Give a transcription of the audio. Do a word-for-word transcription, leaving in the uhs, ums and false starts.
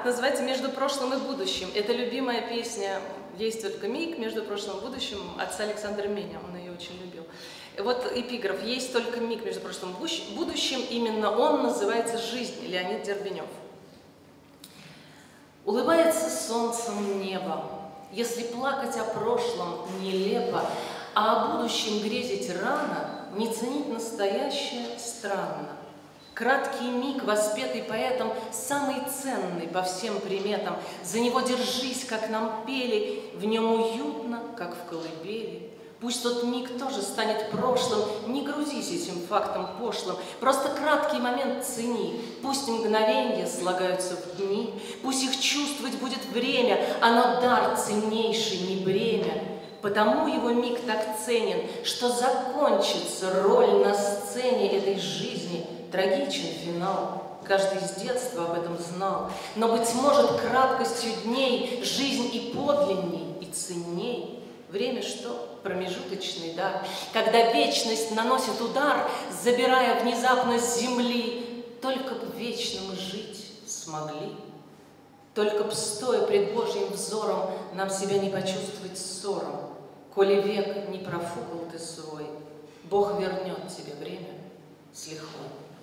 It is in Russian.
называется «Между прошлым и будущим». Это любимая песня «Есть только миг между прошлым и будущим» отца Александра Меня, он ее очень любил. Вот эпиграф «Есть только миг между прошлым и будущим», именно он называется «Жизнь», Леонид Дербенев. Улыбается солнцем небо, если плакать о прошлом нелепо, а о будущем грезить рано, не ценить настоящее странно. Краткий миг, воспетый поэтом, самый ценный по всем приметам. За него держись, как нам пели, в нем уютно, как в колыбели. Пусть тот миг тоже станет прошлым, не грузись этим фактом пошлым. Просто краткий момент цени, пусть мгновенья слагаются в дни, пусть их чувствовать будет время, оно дар ценнейший, не бремя. Потому его миг так ценен, что закончится роль на сцене этой жизни. Трагичен финал, каждый с детства об этом знал. Но, быть может, краткостью дней жизнь и подлинней, и ценней. Время что? Промежуточный дар. Когда вечность наносит удар, забирая внезапно с земли, только б вечно мы жить смогли. Только б, стоя пред Божьим взором, нам себя не почувствовать ссором. Коли век не профукал ты свой, Бог вернет тебе время с лихвой.